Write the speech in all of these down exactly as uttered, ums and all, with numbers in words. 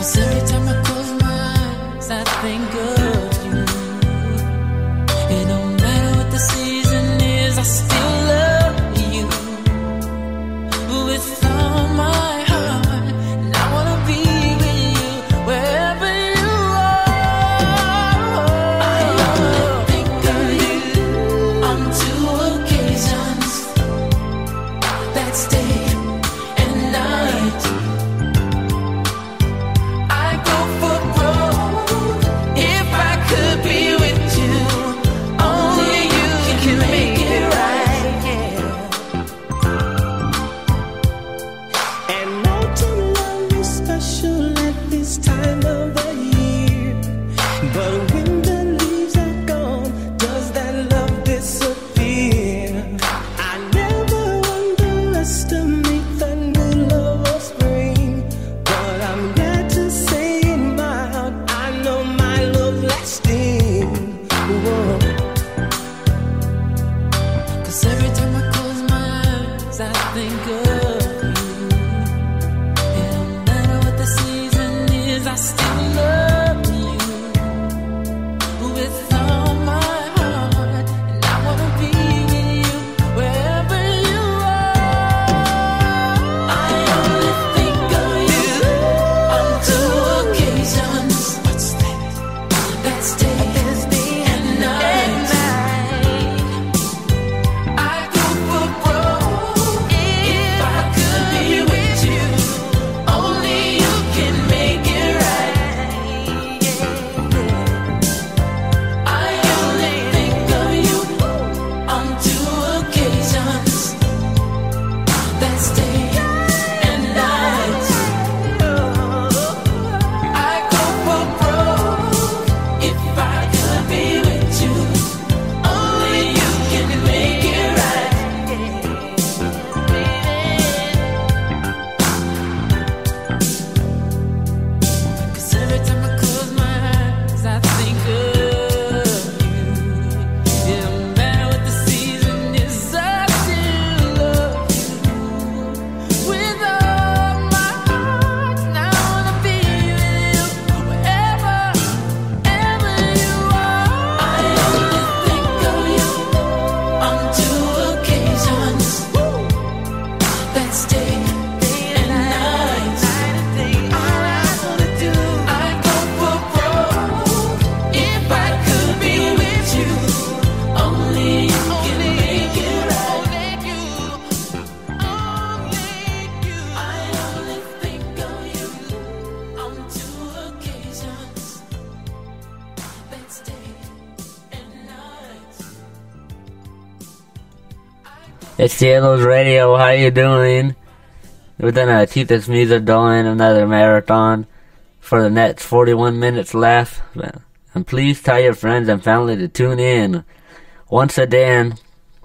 It's Yellow's Radio. How you doing? We're gonna keep this music going, another marathon for the next forty-one minutes left. And please tell your friends and family to tune in. Once again,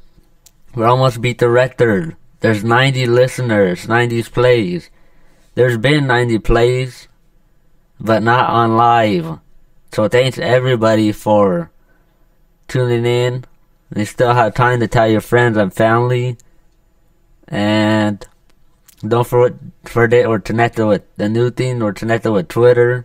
we almost beat the record. There's ninety listeners, ninety plays. There's been ninety plays, but not on live. So thanks everybody for tuning in. You still have time to tell your friends and family. And don't forget we're connected with the new thing. We're connected with Twitter,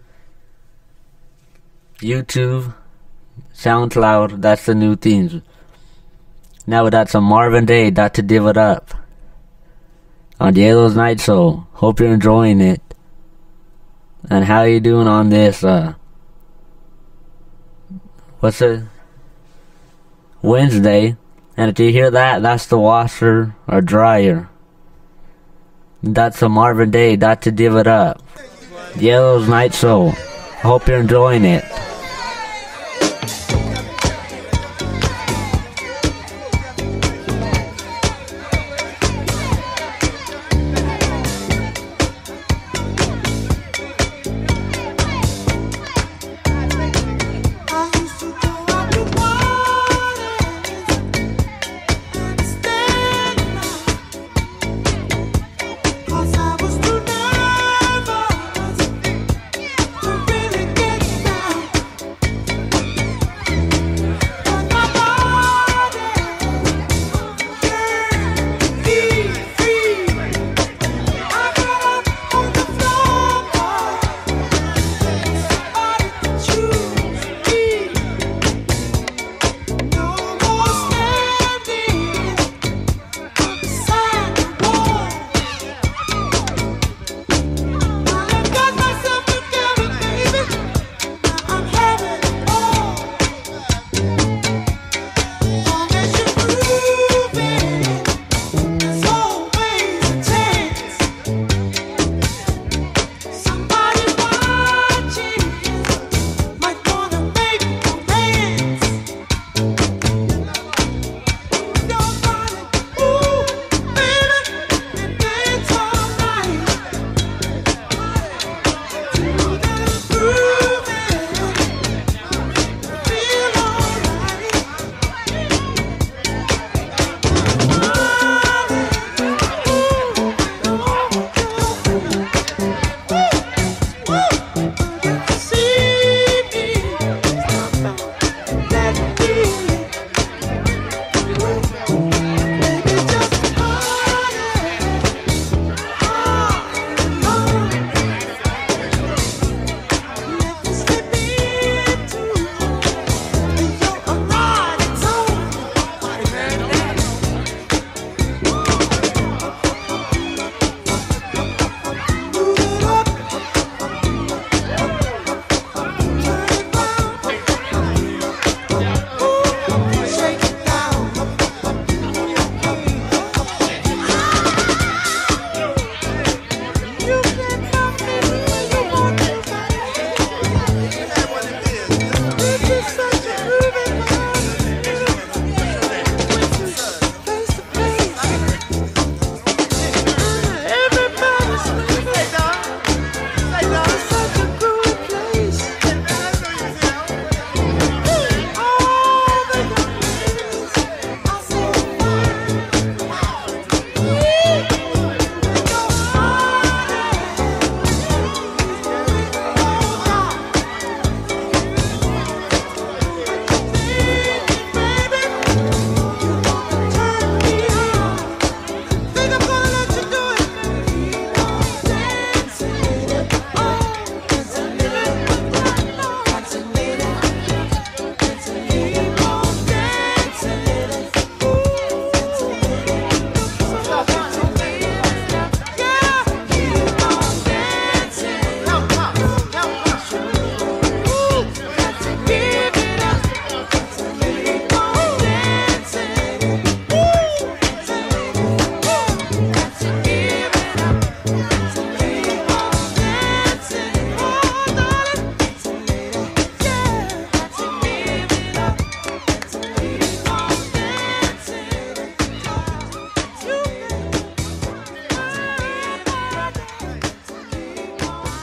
YouTube, SoundCloud. That's the new things. Now we got some Marvin Gaye, Got to Give It Up on Yellow's Night Show. Hope you're enjoying it. And how you doing on this, uh, what's it? Wednesday. And if you hear that, that's the washer or dryer. That's some Marvin Gaye, Got to Give It Up. Yellow's Night Show. Hope you're enjoying it. I was too nervous to really get down.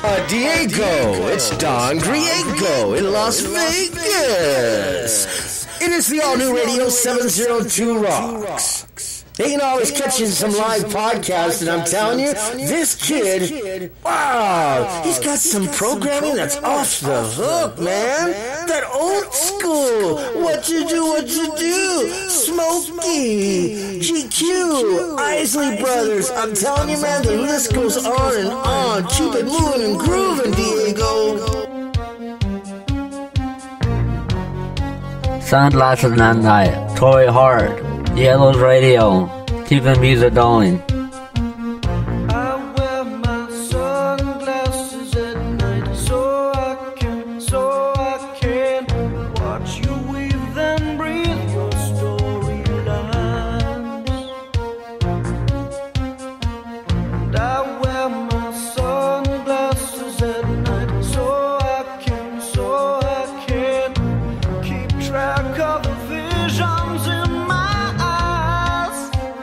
Uh, Diego, it's Don Griego in Las Vegas. It is the all-new Radio seven oh two Rocks. They can always catch you in some live podcasts, and I'm telling you, this kid, wow, he's got some programming that's off the hook, man. That old school, what you do, what you do, Smokey, G Q, Isley Brothers. I'm telling you, man, the list goes on and on. Keep it moving and grooving, Diego. Sunglasses at night, Tory Hart, Yellow's Radio, keep the music going. I wear my sunglasses at night so I can, so I can watch you weave and breathe your storylines. And I wear my sunglasses at night so I can, so I can keep track of the visions in my eyes.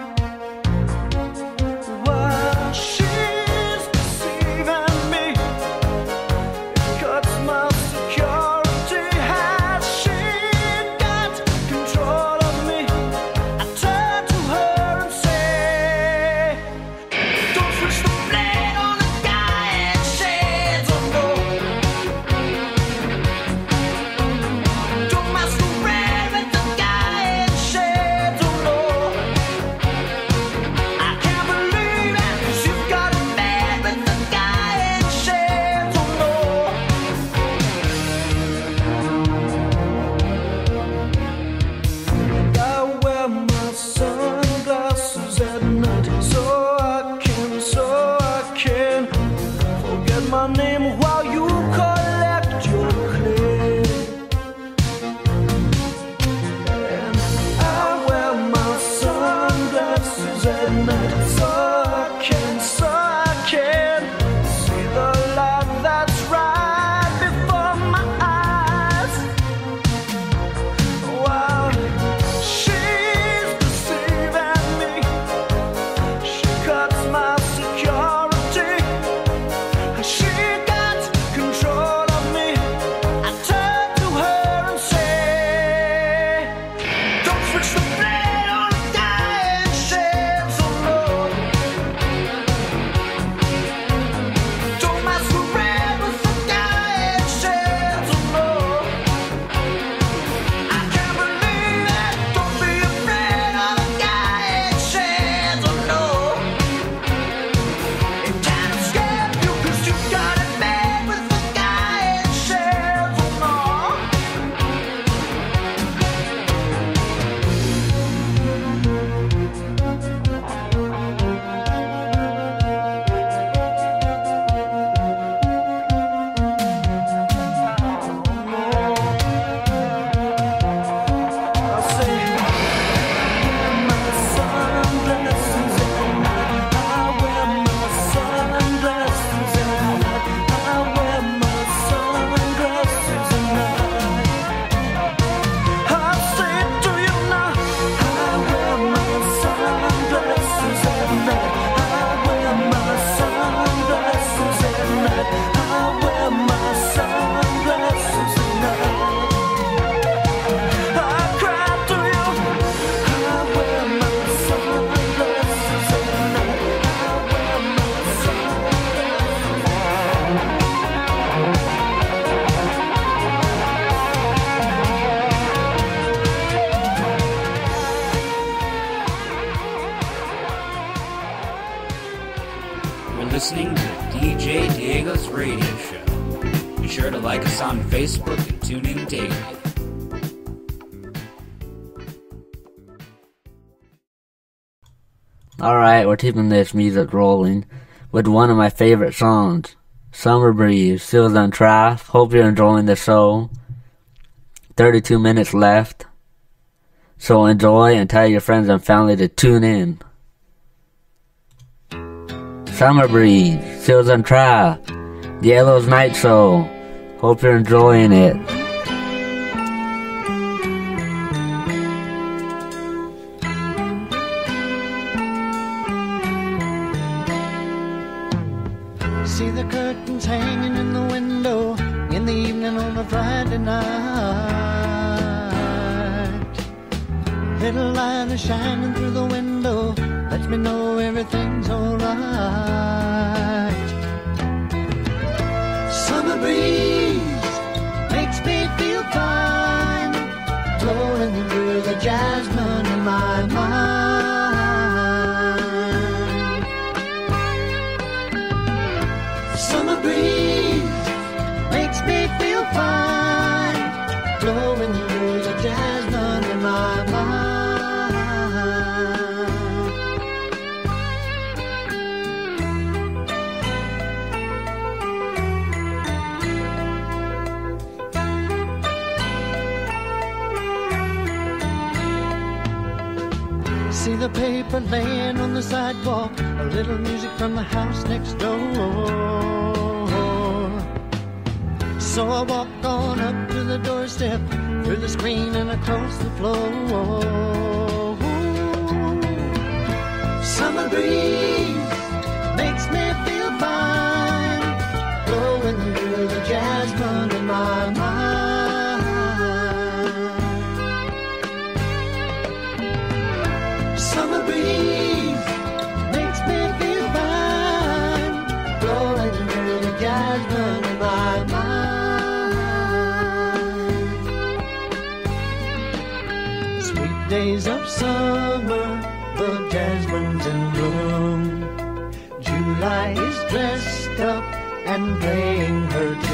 While she's deceiving me, it cuts my security. Has she got control of me? I turn to her and say, don't switch the blade on a guy in shades of gold. Don't masquerade with the guy in shades of gold. I can't believe it, 'cause you've got a man with the guy in shades of gold. I wear my sunglasses at night so I can, so I can forget my name while you collect your clay. And I wear my sunglasses at night so I can, so I can see the light that's right before my eyes. Wow, she's deceiving me. She cuts my security. She got control of me. I turn to her and say, don't switch the blade on a guy in shades of gold. Don't masquerade with the guy in shades of gold. I can't believe it. Don't be afraid of the guy in shades of gold. It can't escape you, 'cause you got it made with the guy in shades of gold. I say, my sunglasses at night. I wear my sunglasses at night. I wear my sunglasses at night. I say it to you now. I wear my sunglasses at night. I wear my sunglasses at night. I wear my sunglasses at night. I cry to you. I wear my sunglasses at night. I wear my You're listening to D J Diego's radio show. Be sure to like us on Facebook and tune in daily. Alright, we're keeping this music rolling with one of my favorite songs, Summer Breeze, Seals on Traff. Hope you're enjoying the show. thirty-two minutes left. So enjoy and tell your friends and family to tune in. Summer Breeze, Seals on Traff, Yellow's Night Show. Hope you're enjoying it. See the curtains hanging Friday night. Little light is shining through the window, lets me know everything's alright. Summer breeze makes me feel fine, blowing through the jasmine in my mind. Summer breeze makes me feel fine, blowing through the jasmine in my mind. See the paper laying on the sidewalk, a little music from the house next door. So I walk on up to the doorstep, through the screen and across the floor. Summer breeze makes me feel fine, blowing through the jasmine in my mind. Summer breeze makes me feel fine, blowing through the jasmine in my mind. Sweet days of summer, the jasmine's in bloom. July is dressed up and playing her